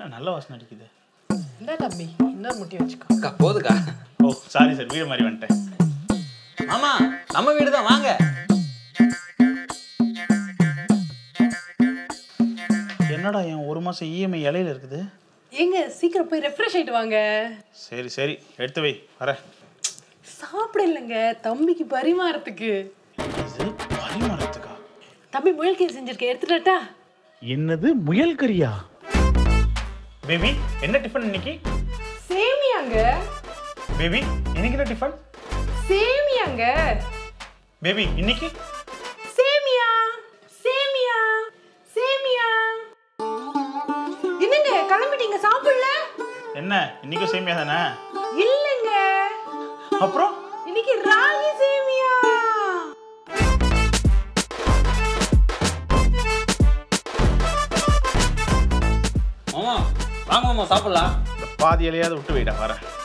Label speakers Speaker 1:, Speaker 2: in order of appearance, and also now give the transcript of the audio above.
Speaker 1: நல்ல வாசனை அடிக்குது.
Speaker 2: இந்த தம்பி இன்னொரு முட்டி வச்சுக்கோ.
Speaker 3: அக்கா போதுக்கா.
Speaker 1: ஓ சாரி சார், வீடு மாதிரி வந்துட்டேன்.
Speaker 3: மாமா நம்ம வீடு தான், வாங்க.
Speaker 1: என்னடா என் 1 மாசம் இஎம்ஐ இலையில இருக்குது.
Speaker 2: ஏங்க சீக்கிரம் போய் ரெஃப்ரெஷ் ஆயிட்டு வாங்க.
Speaker 1: சரி சரி எடுத்து வை, வரேன்.
Speaker 2: சாப்பிட இல்லைங்க, தம்பிக்கு பரிமாறத்துக்கு.
Speaker 1: இது பரிமாறத்துக்கா?
Speaker 2: தம்பி முயல் கறி செஞ்சிருக்கேன், எடுத்துட்டா?
Speaker 1: என்னது முயல் கறியா? பேபி என்ன டிஃபன் இன்னைக்கு?
Speaker 2: சேமியாங்க.
Speaker 1: பேபி இன்னைக்கு என்ன டிஃபன்?
Speaker 2: சேமியாங்க.
Speaker 1: பேபி இன்னைக்கு
Speaker 2: சேமியா சேமியா சேமியா. என்னங்க கிளம்பிட்டீங்க, சாப்பிடல?
Speaker 1: என்ன இன்னைக்கும் சேமியா தானே?
Speaker 2: இல்லங்க,
Speaker 1: அப்புறம்
Speaker 2: இன்னைக்கு ராகி சேமியா.
Speaker 3: மாமா வாங்க மாமா சாப்பிடலாம்.
Speaker 1: பாதி இலையாவது விட்டு வைடா, வரேன்.